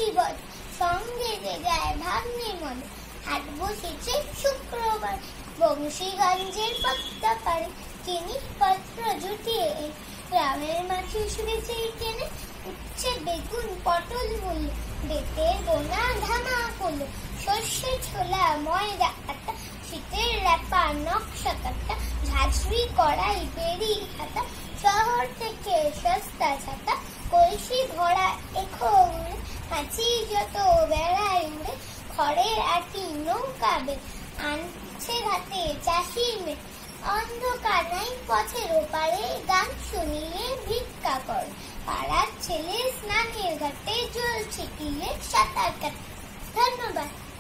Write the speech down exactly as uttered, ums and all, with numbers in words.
খুশি বল সঙ্গে যে গায়ে ভাগ্নে মন হাট বসেছে শুক্রবার বংশীগঞ্জের পদ্মা পাড়ে জিনিসপত্র জুটিয়ে গ্রামের মাঠে শুনেছে কেনে উচ্ছে বেগুন পটল মূল্য বেতের গোনা ধামা করলো সর্ষে ছোলা ময়দা আটা শীতের ল্যাপা নকশা কাটা ঝাঁঝরি কড়াই বেরি হাতা শহর থেকে সস্তা ছাতা কলসি ভরা এখো উড়ে হাঁচি যত বেড়ায় উড়ে খড়ের আটি নৌকা বে আনছে ঘাটে চাষি মে অন্ধকার নাই পথের ওপারে গান শুনিয়ে ভিক্ষা করে পাড়ার ছেলে স্নানের ঘাটে জল ছিটিয়ে সাঁতার কাটে। ধন্যবাদ।